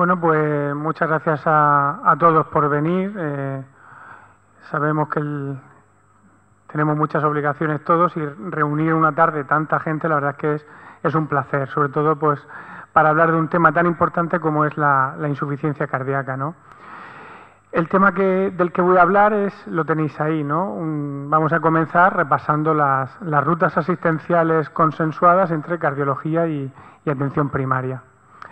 Bueno, pues muchas gracias a todos por venir. Sabemos que tenemos muchas obligaciones todos y reunir una tarde tanta gente, la verdad es que es un placer, sobre todo pues para hablar de un tema tan importante como es la insuficiencia cardíaca, ¿no? El tema del que voy a hablar lo tenéis ahí, ¿no? Vamos a comenzar repasando las rutas asistenciales consensuadas entre cardiología y atención primaria.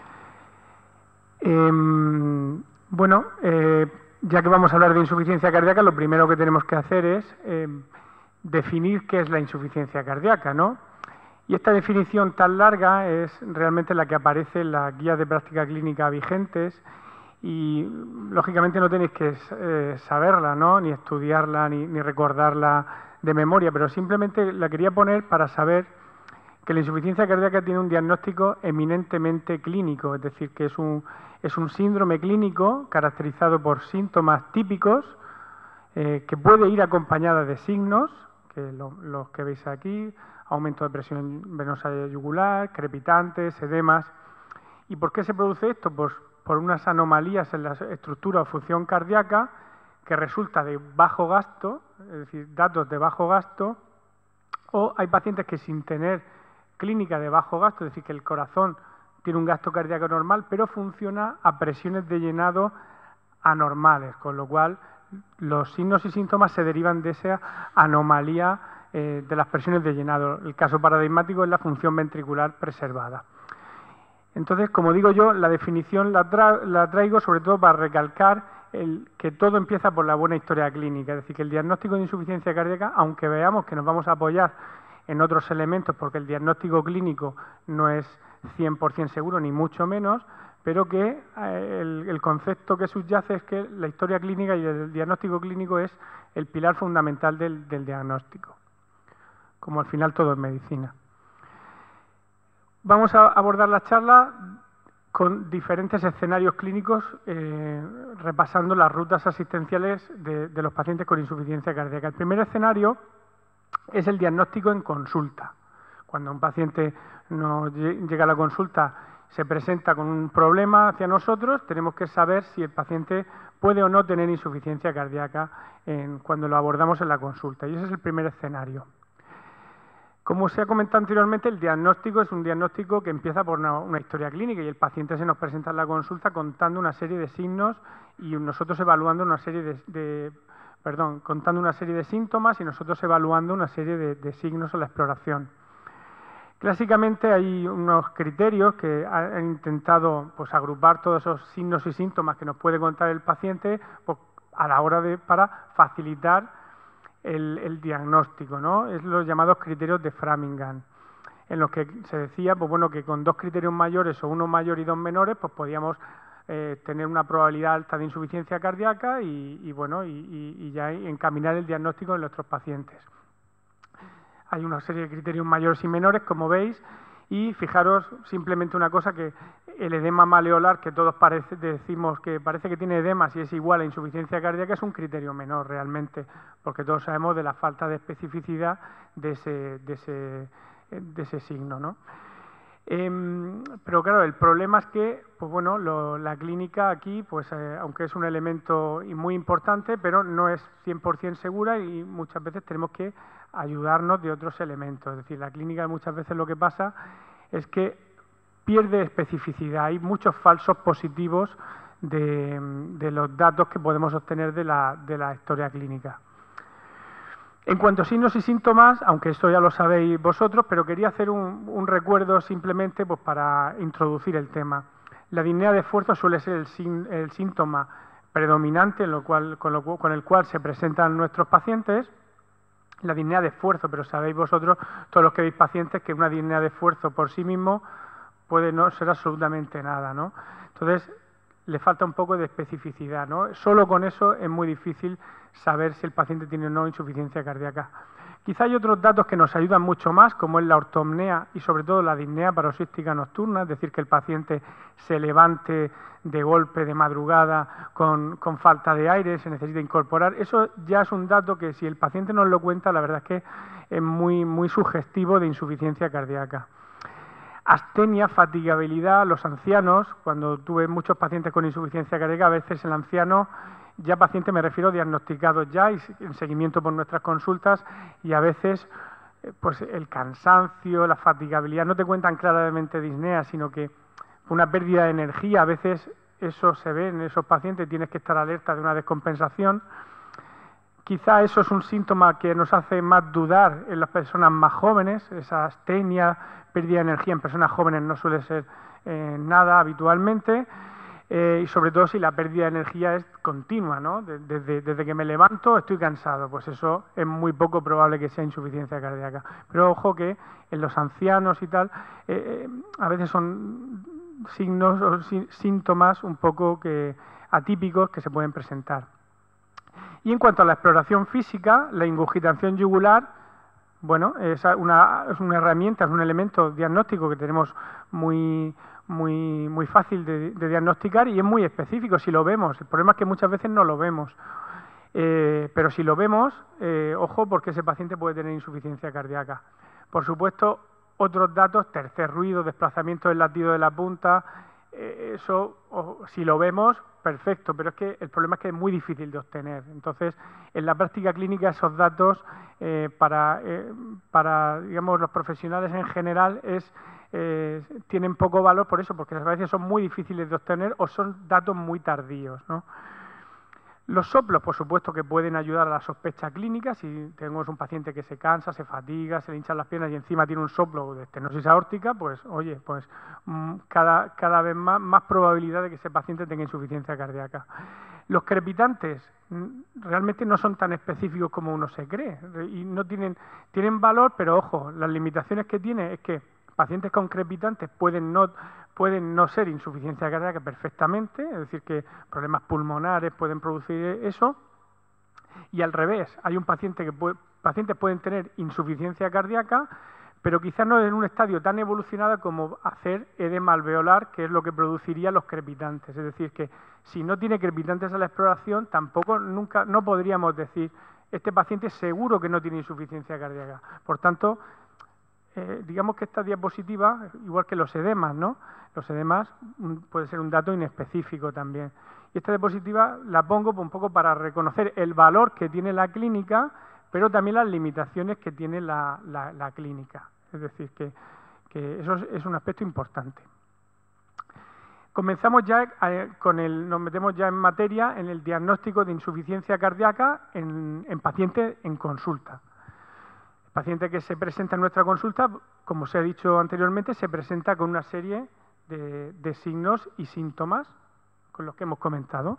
Ya que vamos a hablar de insuficiencia cardíaca, lo primero que tenemos que hacer es definir qué es la insuficiencia cardíaca, ¿no? Y esta definición tan larga es realmente la que aparece en las guías de práctica clínica vigentes y, lógicamente, no tenéis que saberla, ¿no? Ni estudiarla, ni recordarla de memoria, pero simplemente la quería poner para saber que la insuficiencia cardíaca tiene un diagnóstico eminentemente clínico, es decir, que es un síndrome clínico caracterizado por síntomas típicos que puede ir acompañada de signos, que los que veis aquí, aumento de presión venosa yugular, crepitantes, edemas. ¿Y por qué se produce esto? Pues por unas anomalías en la estructura o función cardíaca que resulta de bajo gasto, es decir, datos de bajo gasto, o hay pacientes que sin tener clínica de bajo gasto, es decir, que el corazón tiene un gasto cardíaco normal, pero funciona a presiones de llenado anormales, con lo cual los signos y síntomas se derivan de esa anomalía de las presiones de llenado. El caso paradigmático es la función ventricular preservada. Entonces, como digo yo, la definición la traigo sobre todo para recalcar que todo empieza por la buena historia clínica, es decir, que el diagnóstico de insuficiencia cardíaca, aunque veamos que nos vamos a apoyar en otros elementos, porque el diagnóstico clínico no es 100% seguro, ni mucho menos, pero que el concepto que subyace es que la historia clínica y el diagnóstico clínico es el pilar fundamental del diagnóstico, como al final todo en medicina. Vamos a abordar la charla con diferentes escenarios clínicos, repasando las rutas asistenciales de los pacientes con insuficiencia cardíaca. El primer escenario es el diagnóstico en consulta. Cuando un paciente nos llega a la consulta, se presenta con un problema hacia nosotros, tenemos que saber si el paciente puede o no tener insuficiencia cardíaca cuando lo abordamos en la consulta. Y ese es el primer escenario. Como se ha comentado anteriormente, el diagnóstico es un diagnóstico que empieza por una historia clínica y el paciente se nos presenta en la consulta contando una serie de signos y nosotros evaluando contando una serie de síntomas y nosotros evaluando una serie de signos en la exploración. Clásicamente hay unos criterios que han intentado agrupar todos esos signos y síntomas que nos puede contar el paciente a la hora para facilitar el diagnóstico, ¿no? Es los llamados criterios de Framingham, en los que se decía que con 2 criterios mayores o 1 mayor y 2 menores, pues podíamos tener una probabilidad alta de insuficiencia cardíaca y ya encaminar el diagnóstico en nuestros pacientes. Hay una serie de criterios mayores y menores, como veis, y fijaros simplemente una cosa, que el edema maleolar, que todos decimos que parece que tiene edema si es igual a insuficiencia cardíaca, es un criterio menor realmente, porque todos sabemos de la falta de especificidad de ese signo, ¿no? Pero claro, el problema es que la clínica aquí, aunque es un elemento muy importante, pero no es 100% segura y muchas veces tenemos que ayudarnos de otros elementos. Es decir, la clínica muchas veces lo que pasa es que pierde especificidad. Hay muchos falsos positivos de los datos que podemos obtener de la historia clínica. En cuanto a signos y síntomas, aunque esto ya lo sabéis vosotros, pero quería hacer un recuerdo simplemente para introducir el tema. La disnea de esfuerzo suele ser el síntoma predominante con el cual se presentan nuestros pacientes. La disnea de esfuerzo, pero sabéis vosotros, todos los que veis pacientes, que una disnea de esfuerzo por sí mismo puede no ser absolutamente nada, ¿no? Entonces, le falta un poco de especificidad, ¿no? Solo con eso es muy difícil saber si el paciente tiene o no insuficiencia cardíaca. Quizá hay otros datos que nos ayudan mucho más, como es la ortopnea y sobre todo la disnea paroxística nocturna, es decir, que el paciente se levante de golpe de madrugada con falta de aire, se necesita incorporar. Eso ya es un dato que, si el paciente nos lo cuenta, la verdad es que es muy, muy sugestivo de insuficiencia cardíaca. Astenia, fatigabilidad, los ancianos, cuando tuve muchos pacientes con insuficiencia cardíaca, a veces el anciano, ya paciente me refiero diagnosticados ya y en seguimiento por nuestras consultas, y a veces pues el cansancio, la fatigabilidad, no te cuentan claramente disnea, sino que una pérdida de energía, a veces eso se ve en esos pacientes, tienes que estar alerta de una descompensación. Quizá eso es un síntoma que nos hace más dudar en las personas más jóvenes, esa astenia, pérdida de energía en personas jóvenes no suele ser nada habitualmente, y sobre todo si la pérdida de energía es continua, ¿no? Desde que me levanto estoy cansado, pues eso es muy poco probable que sea insuficiencia cardíaca. Pero ojo que en los ancianos y tal, a veces son signos o síntomas un poco atípicos que se pueden presentar. Y en cuanto a la exploración física, la ingurgitación yugular, bueno, es una herramienta, es un elemento diagnóstico que tenemos muy fácil de diagnosticar y es muy específico si lo vemos. El problema es que muchas veces no lo vemos. Pero si lo vemos, ojo, porque ese paciente puede tener insuficiencia cardíaca. Por supuesto, otros datos, tercer ruido, desplazamiento del latido de la punta, eso, si lo vemos, perfecto, pero es que el problema es que es muy difícil de obtener. Entonces, en la práctica clínica esos datos para digamos, los profesionales en general tienen poco valor por eso, porque a veces son muy difíciles de obtener o son datos muy tardíos, ¿no? Los soplos, por supuesto, que pueden ayudar a la sospecha clínica. Si tenemos un paciente que se cansa, se fatiga, se le hinchan las piernas y encima tiene un soplo de estenosis aórtica, pues oye, pues cada vez más probabilidad de que ese paciente tenga insuficiencia cardíaca. Los crepitantes realmente no son tan específicos como uno se cree y no tienen valor, pero ojo, las limitaciones que tiene es que pacientes con crepitantes pueden no ser insuficiencia cardíaca perfectamente, es decir, que problemas pulmonares pueden producir eso, y al revés, hay un pacientes pueden tener insuficiencia cardíaca, pero quizás no en un estadio tan evolucionado como hacer edema alveolar, que es lo que produciría los crepitantes. Es decir, que si no tiene crepitantes a la exploración, no podríamos decir, este paciente seguro que no tiene insuficiencia cardíaca. Por tanto, digamos que esta diapositiva, igual que los edemas, ¿no? Los edemas puede ser un dato inespecífico también. Y esta diapositiva la pongo un poco para reconocer el valor que tiene la clínica, pero también las limitaciones que tiene la clínica. Es decir, que eso es un aspecto importante. Comenzamos ya nos metemos ya en materia en el diagnóstico de insuficiencia cardíaca en pacientes en consulta. El paciente que se presenta en nuestra consulta, como se ha dicho anteriormente, se presenta con una serie de signos y síntomas con los que hemos comentado.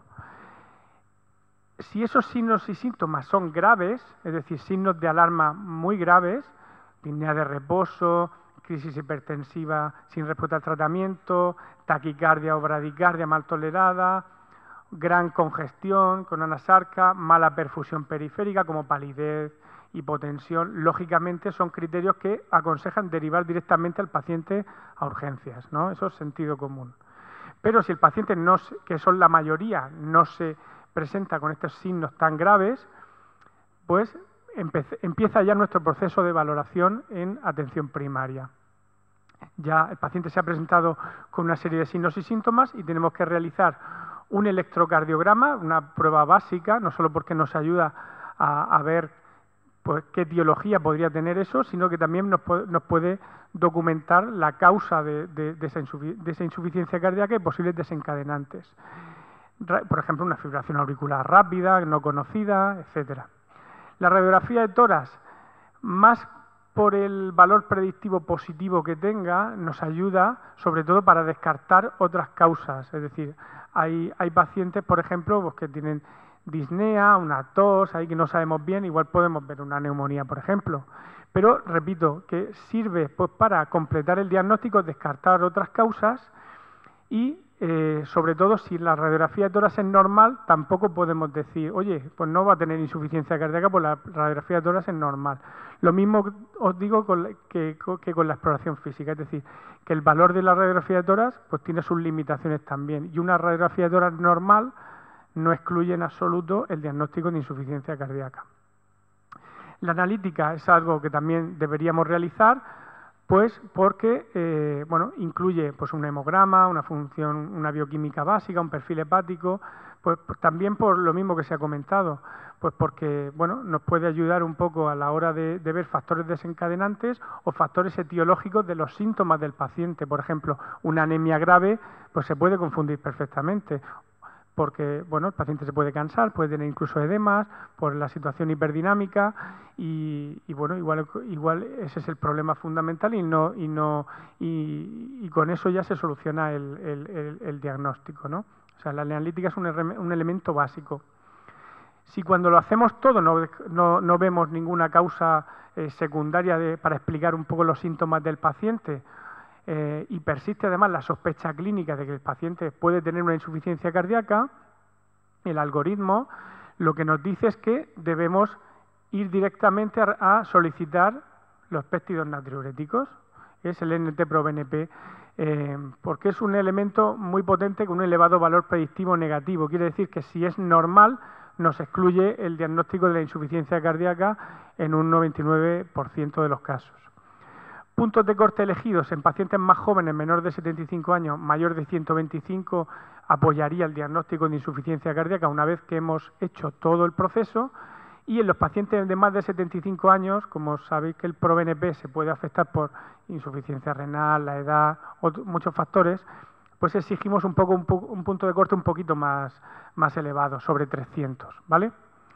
Si esos signos y síntomas son graves, es decir, signos de alarma muy graves, disnea de reposo, crisis hipertensiva sin respuesta al tratamiento, taquicardia o bradicardia mal tolerada, gran congestión con anasarca, mala perfusión periférica como palidez, hipotensión, lógicamente son criterios que aconsejan derivar directamente al paciente a urgencias, ¿no? Eso es sentido común. Pero si el paciente, que son la mayoría, no se presenta con estos signos tan graves, pues empieza ya nuestro proceso de valoración en atención primaria. Ya el paciente se ha presentado con una serie de signos y síntomas y tenemos que realizar un electrocardiograma, una prueba básica, no solo porque nos ayuda a ver pues, qué etiología podría tener eso, sino que también nos puede documentar la causa de esa insuficiencia cardíaca y posibles desencadenantes. Por ejemplo, una fibrilación auricular rápida, no conocida, etcétera. La radiografía de tórax, más por el valor predictivo positivo que tenga, nos ayuda sobre todo para descartar otras causas. Es decir, hay pacientes, por ejemplo, pues, que tienen disnea, una tos, ahí que no sabemos bien, igual podemos ver una neumonía, por ejemplo. Pero, repito, que sirve pues, para completar el diagnóstico, descartar otras causas y, sobre todo, si la radiografía de tórax es normal, tampoco podemos decir, oye, pues no va a tener insuficiencia cardíaca, pues la radiografía de tórax es normal. Lo mismo os digo que con la exploración física, es decir, que el valor de la radiografía de tórax pues, tiene sus limitaciones también. Y una radiografía de tórax normal no excluye en absoluto el diagnóstico de insuficiencia cardíaca. La analítica es algo que también deberíamos realizar, Pues porque bueno, incluye pues, un hemograma, una función, una bioquímica básica, un perfil hepático, pues también por lo mismo que se ha comentado, pues porque bueno, nos puede ayudar un poco a la hora de ver factores desencadenantes o factores etiológicos de los síntomas del paciente. Por ejemplo, una anemia grave pues se puede confundir perfectamente, porque bueno, el paciente se puede cansar, puede tener incluso edemas por la situación hiperdinámica y bueno, igual ese es el problema fundamental y con eso ya se soluciona el diagnóstico, ¿no? O sea, la analítica es un elemento básico. Si cuando lo hacemos todo no vemos ninguna causa secundaria para explicar un poco los síntomas del paciente, y persiste además la sospecha clínica de que el paciente puede tener una insuficiencia cardíaca, el algoritmo lo que nos dice es que debemos ir directamente a solicitar los péptidos natriuréticos, que es el NT-proBNP, porque es un elemento muy potente con un elevado valor predictivo negativo. Quiere decir que si es normal, nos excluye el diagnóstico de la insuficiencia cardíaca en un 99% de los casos. Puntos de corte elegidos en pacientes más jóvenes, menor de 75 años, mayor de 125, apoyaría el diagnóstico de insuficiencia cardíaca una vez que hemos hecho todo el proceso. Y en los pacientes de más de 75 años, como sabéis que el proBNP se puede afectar por insuficiencia renal, la edad, muchos factores, pues exigimos un punto de corte un poquito más elevado, sobre 300, ¿vale?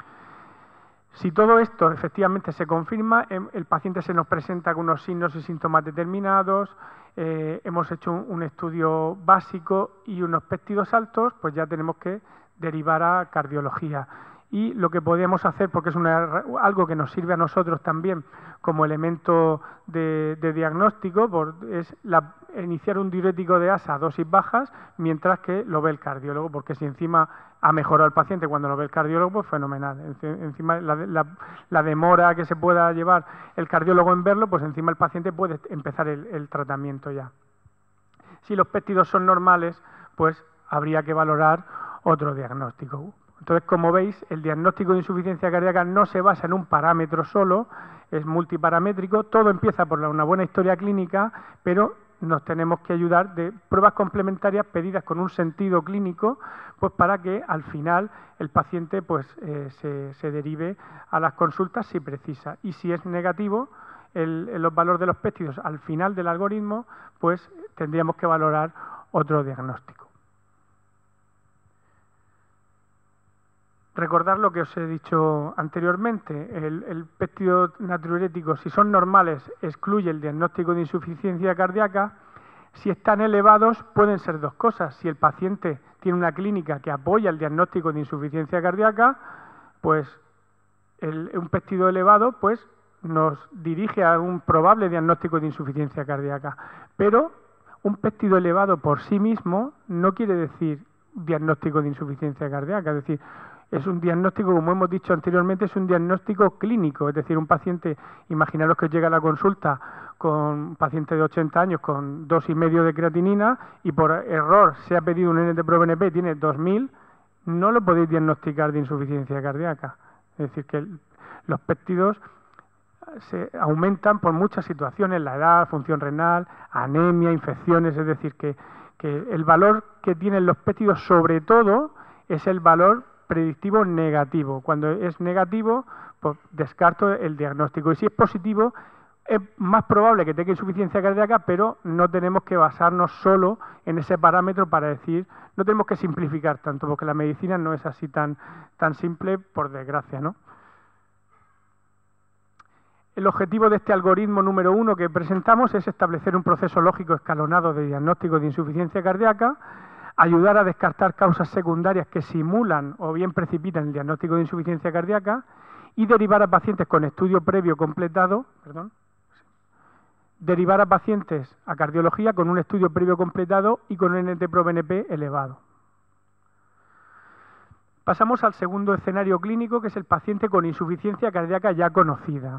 Si todo esto efectivamente se confirma, el paciente se nos presenta con unos signos y síntomas determinados, hemos hecho un estudio básico y unos péptidos altos, pues ya tenemos que derivar a cardiología. Y lo que podemos hacer, porque es algo que nos sirve a nosotros también como elemento de diagnóstico, es iniciar un diurético de asa a dosis bajas mientras que lo ve el cardiólogo, porque si encima ha mejorado el paciente cuando lo ve el cardiólogo, pues fenomenal. Encima la demora que se pueda llevar el cardiólogo en verlo, pues encima el paciente puede empezar el tratamiento ya. Si los péptidos son normales, pues habría que valorar otro diagnóstico. Entonces, como veis, el diagnóstico de insuficiencia cardíaca no se basa en un parámetro solo, es multiparamétrico, todo empieza por una buena historia clínica, pero nos tenemos que ayudar de pruebas complementarias pedidas con un sentido clínico, pues para que al final el paciente pues, se derive a las consultas si precisa. Y si es negativo los valores de los péptidos al final del algoritmo, pues tendríamos que valorar otro diagnóstico. Recordar lo que os he dicho anteriormente, el péptido natriurético, si son normales, excluye el diagnóstico de insuficiencia cardíaca. Si están elevados, pueden ser dos cosas. Si el paciente tiene una clínica que apoya el diagnóstico de insuficiencia cardíaca, pues un péptido elevado pues, nos dirige a un probable diagnóstico de insuficiencia cardíaca. Pero un péptido elevado por sí mismo no quiere decir diagnóstico de insuficiencia cardíaca, es decir, es un diagnóstico, como hemos dicho anteriormente, es un diagnóstico clínico, es decir, un paciente, imaginaros que llega a la consulta con un paciente de 80 años con 2,5 de creatinina y por error se ha pedido un NT-proBNP, tiene 2000, no lo podéis diagnosticar de insuficiencia cardíaca. Es decir, que los péptidos se aumentan por muchas situaciones, la edad, función renal, anemia, infecciones, es decir, que el valor que tienen los péptidos sobre todo es el valor predictivo negativo. Cuando es negativo, pues descarto el diagnóstico. Y si es positivo, es más probable que tenga insuficiencia cardíaca, pero no tenemos que basarnos solo en ese parámetro para decir, no tenemos que simplificar tanto, porque la medicina no es así tan simple, por desgracia, ¿no? El objetivo de este algoritmo número 1 que presentamos es establecer un proceso lógico escalonado de diagnóstico de insuficiencia cardíaca, ayudar a descartar causas secundarias que simulan o bien precipitan el diagnóstico de insuficiencia cardíaca y derivar a pacientes con estudio previo completado, derivar a pacientes a cardiología con un estudio previo completado y con un NT-proBNP elevado. Pasamos al segundo escenario clínico, que es el paciente con insuficiencia cardíaca ya conocida.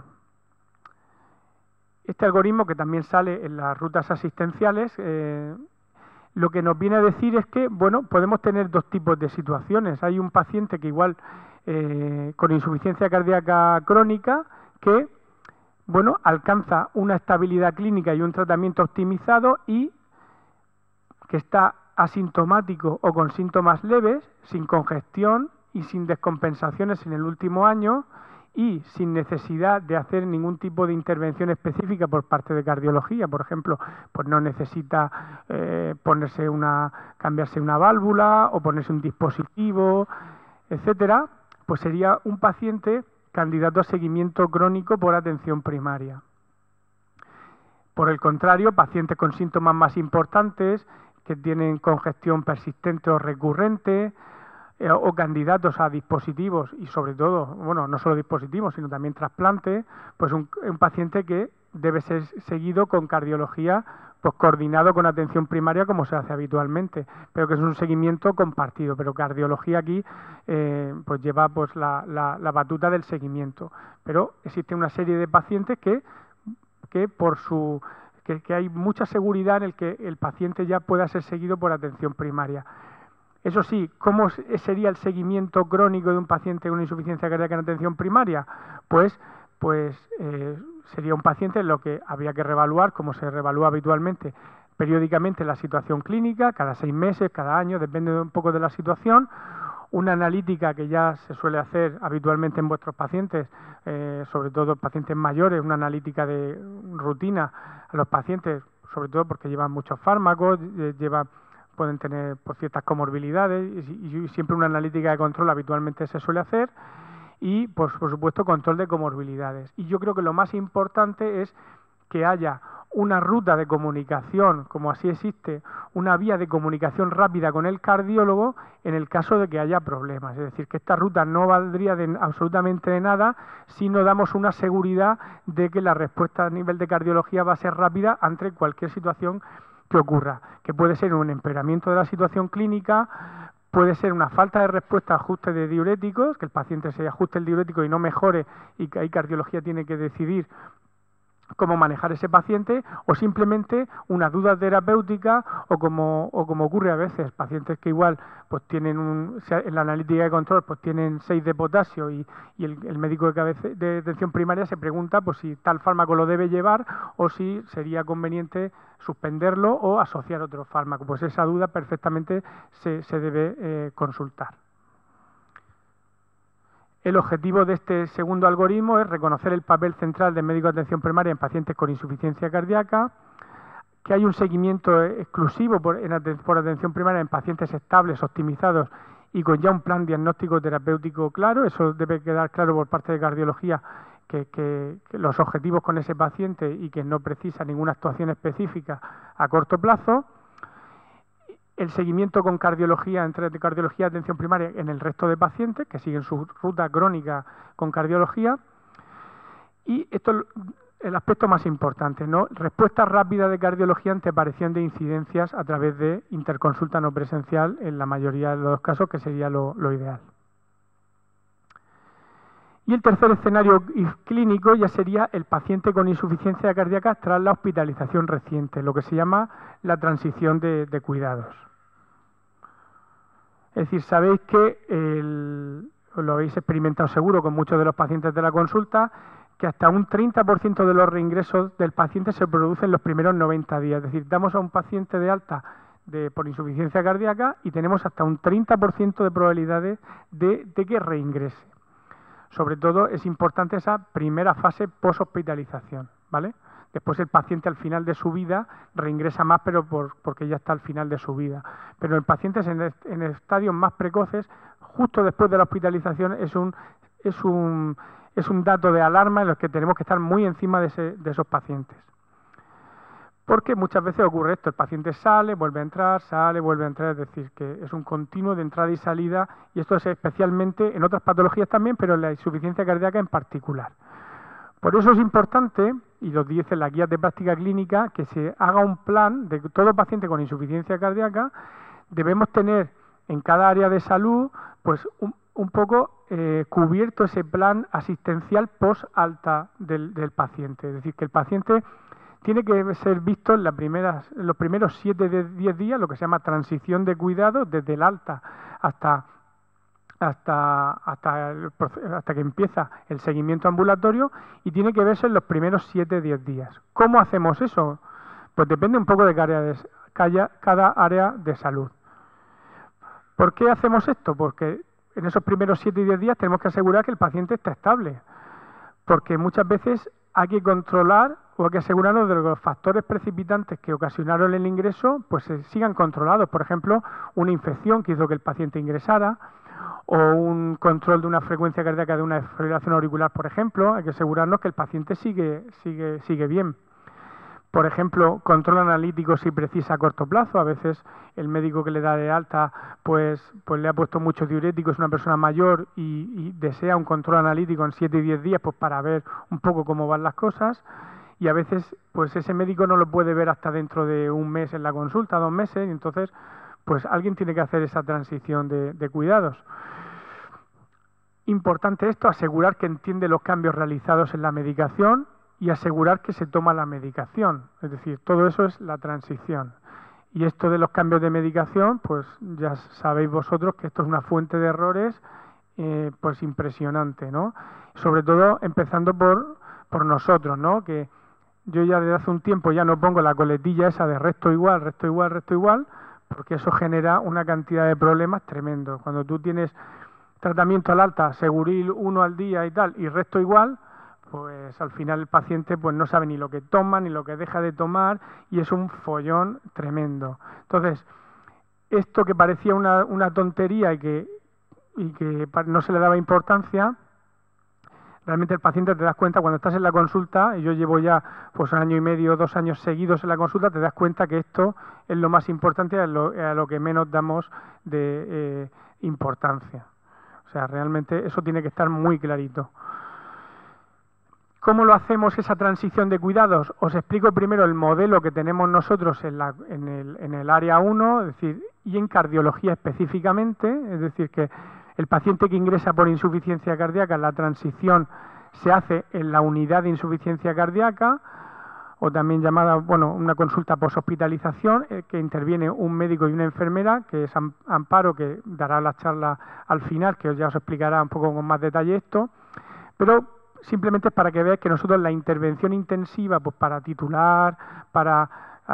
Este algoritmo, que también sale en las rutas asistenciales, lo que nos viene a decir es que, bueno, podemos tener dos tipos de situaciones. Hay un paciente que igual con insuficiencia cardíaca crónica que bueno, alcanza una estabilidad clínica y un tratamiento optimizado y que está asintomático o con síntomas leves, sin congestión y sin descompensaciones en el último año y sin necesidad de hacer ningún tipo de intervención específica por parte de cardiología. Por ejemplo, pues no necesita cambiarse una válvula o ponerse un dispositivo, etcétera, pues sería un paciente candidato a seguimiento crónico por atención primaria. Por el contrario, pacientes con síntomas más importantes, que tienen congestión persistente o recurrente, o candidatos a dispositivos y sobre todo, bueno, no solo dispositivos, sino también trasplante, pues un paciente que debe ser seguido con cardiología, pues coordinado con atención primaria como se hace habitualmente, pero que es un seguimiento compartido, pero cardiología aquí pues lleva pues la batuta del seguimiento, pero existe una serie de pacientes que hay mucha seguridad en el que el paciente ya pueda ser seguido por atención primaria. Eso sí, ¿cómo sería el seguimiento crónico de un paciente con insuficiencia cardíaca en atención primaria? Pues sería un paciente en lo que habría que reevaluar, como se reevalúa habitualmente, periódicamente la situación clínica, cada 6 meses, cada año, depende un poco de la situación. Una analítica que ya se suele hacer habitualmente en vuestros pacientes, sobre todo pacientes mayores, una analítica de rutina a los pacientes, sobre todo porque llevan muchos fármacos, pueden tener pues, ciertas comorbilidades y siempre una analítica de control habitualmente se suele hacer y pues, por supuesto control de comorbilidades. Y yo creo que lo más importante es que haya una ruta de comunicación, como así existe, una vía de comunicación rápida con el cardiólogo en el caso de que haya problemas. Es decir, que esta ruta no valdría absolutamente de nada si no damos una seguridad de que la respuesta a nivel de cardiología va a ser rápida ante cualquier situación que ocurra, que puede ser un empeoramiento de la situación clínica, puede ser una falta de respuesta a ajuste de diuréticos, que el paciente se ajuste el diurético y no mejore y que ahí cardiología tiene que decidir cómo manejar ese paciente, o simplemente una duda terapéutica o como ocurre a veces, pacientes que igual pues tienen en la analítica de control pues tienen 6 de potasio y el médico de atención primaria se pregunta pues si tal fármaco lo debe llevar o si sería conveniente suspenderlo o asociar otro fármaco. Pues esa duda perfectamente se debe consultar. El objetivo de este segundo algoritmo es reconocer el papel central del médico de atención primaria en pacientes con insuficiencia cardíaca, que hay un seguimiento exclusivo por atención primaria en pacientes estables, optimizados y con ya un plan diagnóstico terapéutico claro. Eso debe quedar claro por parte de cardiología, que los objetivos con ese paciente y que no precisa ninguna actuación específica a corto plazo. El seguimiento con cardiología, entre cardiología y atención primaria en el resto de pacientes que siguen su ruta crónica con cardiología. Y esto es el aspecto más importante, ¿no? Respuesta rápida de cardiología ante aparición de incidencias a través de interconsulta no presencial en la mayoría de los casos, que sería lo ideal. Y el tercer escenario clínico ya sería el paciente con insuficiencia cardíaca tras la hospitalización reciente, lo que se llama la transición de cuidados. Es decir, sabéis que lo habéis experimentado seguro con muchos de los pacientes de la consulta, que hasta un 30% de los reingresos del paciente se producen en los primeros 90 días. Es decir, damos a un paciente de alta por insuficiencia cardíaca y tenemos hasta un 30% de probabilidades de que reingrese. Sobre todo es importante esa primera fase post-hospitalización, ¿vale? Después el paciente al final de su vida reingresa más, pero porque ya está al final de su vida. Pero en pacientes en estadios más precoces, justo después de la hospitalización, es un dato de alarma en los que tenemos que estar muy encima de esos pacientes. Porque muchas veces ocurre esto, el paciente sale, vuelve a entrar, es decir, que es un continuo de entrada y salida, y esto es especialmente en otras patologías también, pero en la insuficiencia cardíaca en particular. Por eso es importante, y lo dice la guía de práctica clínica, que se haga un plan de todo paciente con insuficiencia cardíaca. Debemos tener en cada área de salud pues un poco cubierto ese plan asistencial post-alta del paciente. Es decir, que el paciente tiene que ser visto en los primeros 7 de 10 días, lo que se llama transición de cuidado, desde el alta hasta hasta que empieza el seguimiento ambulatorio y tiene que verse en los primeros 7-10 días. ¿Cómo hacemos eso? Pues depende un poco de cada área de salud. ¿Por qué hacemos esto? Porque en esos primeros 7 y 10 días tenemos que asegurar que el paciente está estable. Porque muchas veces hay que controlar o hay que asegurarnos de que los factores precipitantes que ocasionaron el ingreso pues sigan controlados. Por ejemplo, una infección que hizo que el paciente ingresara o un control de una frecuencia cardíaca de una desfibrilación auricular, por ejemplo. Hay que asegurarnos que el paciente sigue bien. Por ejemplo, control analítico si precisa a corto plazo. A veces el médico que le da de alta pues le ha puesto muchos diuréticos, es una persona mayor y desea un control analítico en 7 y 10 días pues para ver un poco cómo van las cosas. Y a veces pues ese médico no lo puede ver hasta dentro de un mes en la consulta, 2 meses, y entonces pues alguien tiene que hacer esa transición de cuidados. Importante esto, asegurar que entiende los cambios realizados en la medicación y asegurar que se toma la medicación. Es decir, todo eso es la transición. Y esto de los cambios de medicación, pues ya sabéis vosotros que esto es una fuente de errores pues impresionante, ¿no? Sobre todo empezando por nosotros, ¿no? Que yo ya desde hace un tiempo ya no pongo la coletilla esa de resto igual, porque eso genera una cantidad de problemas tremendos. Cuando tú tienes tratamiento al alta, Seguril 1 al día y tal, y resto igual, pues al final el paciente pues no sabe ni lo que toma ni lo que deja de tomar y es un follón tremendo. Entonces, esto que parecía una tontería y que no se le daba importancia, realmente el paciente te das cuenta cuando estás en la consulta, y yo llevo ya pues 1 año y medio, 2 años seguidos en la consulta, te das cuenta que esto es lo más importante, a lo que menos damos de importancia. O sea, realmente eso tiene que estar muy clarito. ¿Cómo lo hacemos esa transición de cuidados? Os explico primero el modelo que tenemos nosotros en el área 1, es decir, y en cardiología específicamente, es decir, que el paciente que ingresa por insuficiencia cardíaca, la transición se hace en la unidad de insuficiencia cardíaca, o también llamada, una consulta poshospitalización, que interviene un médico y una enfermera, que es Amparo, que dará la charla al final, que ya os explicará un poco con más detalle esto, pero simplemente es para que veáis que nosotros la intervención intensiva, pues para titular, para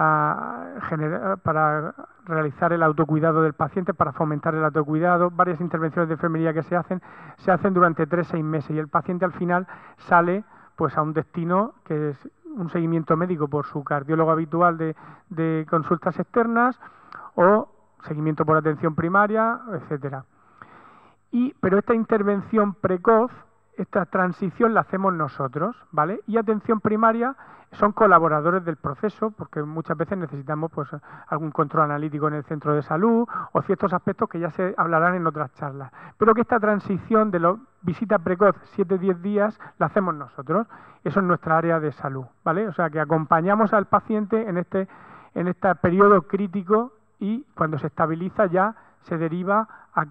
realizar el autocuidado del paciente, para fomentar el autocuidado, varias intervenciones de enfermería que se hacen durante 3-6 meses y el paciente al final sale pues a un destino que es un seguimiento médico por su cardiólogo habitual de consultas externas o seguimiento por atención primaria, etcétera. Pero esta intervención precoz, esta transición la hacemos nosotros, ¿vale? Y atención primaria son colaboradores del proceso, porque muchas veces necesitamos pues algún control analítico en el centro de salud o ciertos aspectos que ya se hablarán en otras charlas. Pero que esta transición de la visita precoz 7-10 días la hacemos nosotros. Eso es nuestra área de salud, ¿vale? O sea que acompañamos al paciente en este periodo crítico y cuando se estabiliza ya se deriva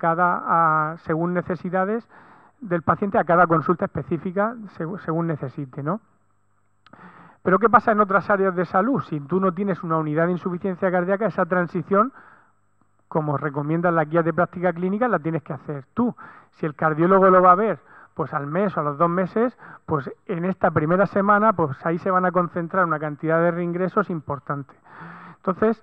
según necesidades del paciente a cada consulta específica según necesite, ¿no? Pero ¿qué pasa en otras áreas de salud? Si tú no tienes una unidad de insuficiencia cardíaca, esa transición, como recomiendan las guías de práctica clínica, la tienes que hacer tú. Si el cardiólogo lo va a ver pues al mes o a los 2 meses, pues en esta primera semana pues ahí se van a concentrar una cantidad de reingresos importante. Entonces,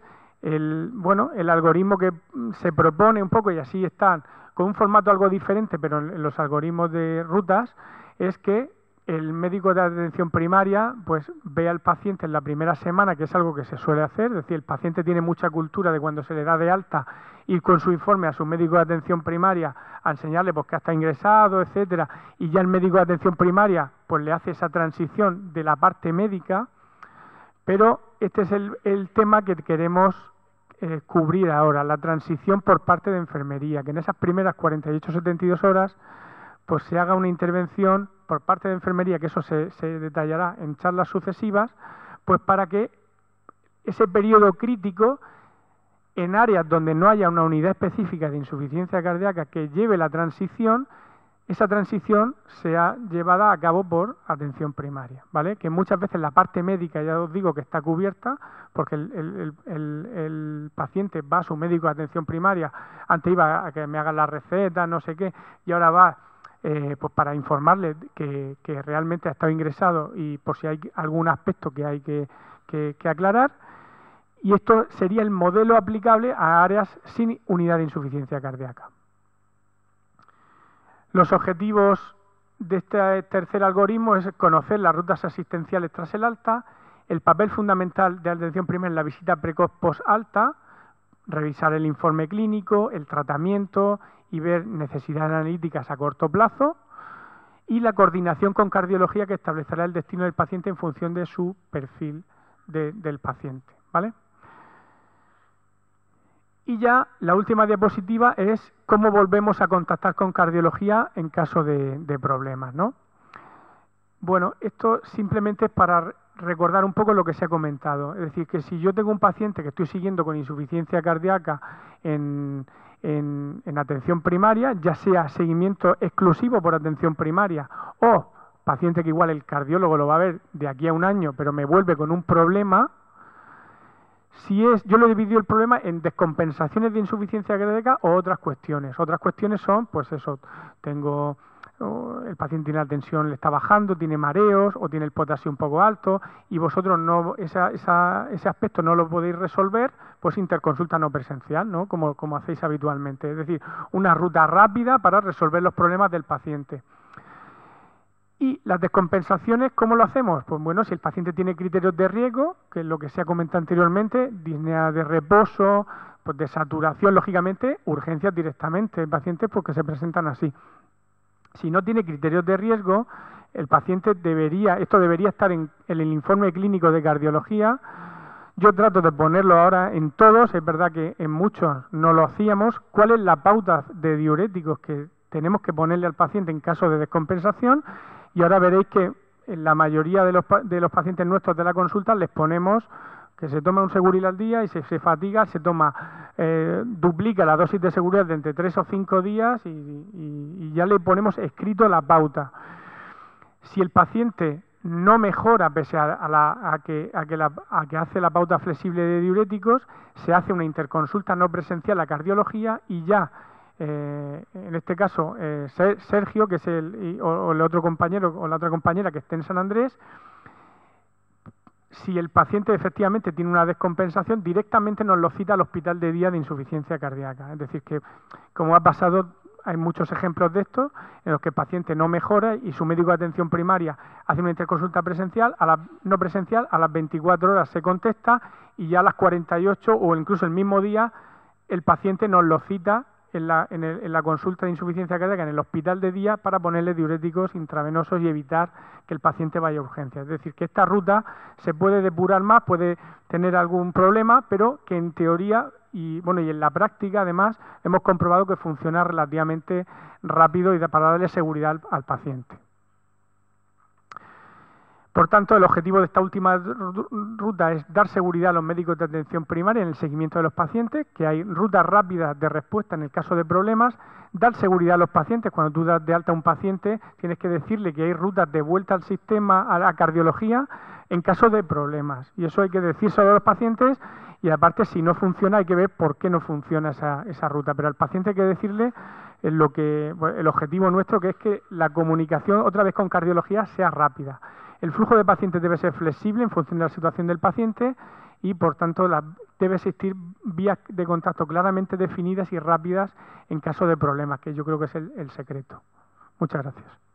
el algoritmo que se propone un poco, y así están, con un formato algo diferente, pero en los algoritmos de rutas, es que el médico de atención primaria pues ve al paciente en la primera semana, que es algo que se suele hacer, es decir, el paciente tiene mucha cultura de cuando se le da de alta ir con su informe a su médico de atención primaria a enseñarle pues que está ingresado, etcétera, y ya el médico de atención primaria pues le hace esa transición de la parte médica, pero este es el tema que queremos cubrir ahora, la transición por parte de enfermería, que en esas primeras 48-72 horas pues se haga una intervención por parte de enfermería, que eso se detallará en charlas sucesivas, pues para que ese periodo crítico, en áreas donde no haya una unidad específica de insuficiencia cardíaca que lleve la transición, esa transición sea llevada a cabo por atención primaria, ¿vale? Que muchas veces la parte médica, ya os digo que está cubierta, porque el paciente va a su médico de atención primaria, antes iba a que me hagan la receta, no sé qué, y ahora va pues para informarle que realmente ha estado ingresado y por si hay algún aspecto que hay que aclarar. Y esto sería el modelo aplicable a áreas sin unidad de insuficiencia cardíaca. Los objetivos de este tercer algoritmo es conocer las rutas asistenciales tras el alta, el papel fundamental de atención primaria en la visita precoz post-alta, revisar el informe clínico, el tratamiento y ver necesidades analíticas a corto plazo, y la coordinación con cardiología que establecerá el destino del paciente en función de su perfil del paciente, ¿vale? Y ya la última diapositiva es cómo volvemos a contactar con cardiología en caso de problemas, ¿no? Bueno, esto simplemente es para recordar un poco lo que se ha comentado. Es decir, que si yo tengo un paciente que estoy siguiendo con insuficiencia cardíaca en atención primaria, ya sea seguimiento exclusivo por atención primaria o paciente que igual el cardiólogo lo va a ver de aquí a un año, pero me vuelve con un problema. Yo lo he dividido el problema en descompensaciones de insuficiencia cardíaca o otras cuestiones. Otras cuestiones son, pues eso, el paciente tiene la tensión, le está bajando, tiene mareos o tiene el potasio un poco alto y vosotros ese aspecto no lo podéis resolver, pues interconsulta no presencial, ¿no? Como hacéis habitualmente. Es decir, una ruta rápida para resolver los problemas del paciente. Y las descompensaciones, ¿cómo lo hacemos? Pues bueno, si el paciente tiene criterios de riesgo, que es lo que se ha comentado anteriormente, disnea de reposo, pues de saturación, lógicamente, urgencias directamente en pacientes porque se presentan así. Si no tiene criterios de riesgo, el paciente esto debería estar en el informe clínico de cardiología. Yo trato de ponerlo ahora en todos, es verdad que en muchos no lo hacíamos. ¿Cuál es la pauta de diuréticos que tenemos que ponerle al paciente en caso de descompensación? Y ahora veréis que en la mayoría de los pacientes nuestros de la consulta les ponemos que se toma un Seguril al día y si se fatiga se duplica la dosis de Seguridad de entre 3 o 5 días y ya le ponemos escrito la pauta. Si el paciente no mejora pese a que hace la pauta flexible de diuréticos, se hace una interconsulta no presencial a cardiología y ya en este caso Sergio, que es el otro compañero o la otra compañera que esté en San Andrés, si el paciente efectivamente tiene una descompensación, directamente nos lo cita al hospital de día de insuficiencia cardíaca. Es decir, que como ha pasado, hay muchos ejemplos de esto en los que el paciente no mejora y su médico de atención primaria hace una interconsulta presencial, no presencial, a las 24 horas se contesta y ya a las 48 o incluso el mismo día el paciente nos lo cita en la consulta de insuficiencia cardíaca en el hospital de día para ponerle diuréticos intravenosos y evitar que el paciente vaya a urgencias. Es decir, que esta ruta se puede depurar más, puede tener algún problema, pero que en teoría y en la práctica además hemos comprobado que funciona relativamente rápido y para darle seguridad al paciente. Por tanto, el objetivo de esta última ruta es dar seguridad a los médicos de atención primaria en el seguimiento de los pacientes, que hay rutas rápidas de respuesta en el caso de problemas, dar seguridad a los pacientes. Cuando tú das de alta a un paciente, tienes que decirle que hay rutas de vuelta al sistema, a la cardiología, en caso de problemas. Y eso hay que decírselo a los pacientes y aparte, si no funciona, hay que ver por qué no funciona esa ruta. Pero al paciente hay que decirle el objetivo nuestro, que es que la comunicación otra vez con cardiología sea rápida. El flujo de pacientes debe ser flexible en función de la situación del paciente y, por tanto, debe existir vías de contacto claramente definidas y rápidas en caso de problemas, que yo creo que es el secreto. Muchas gracias.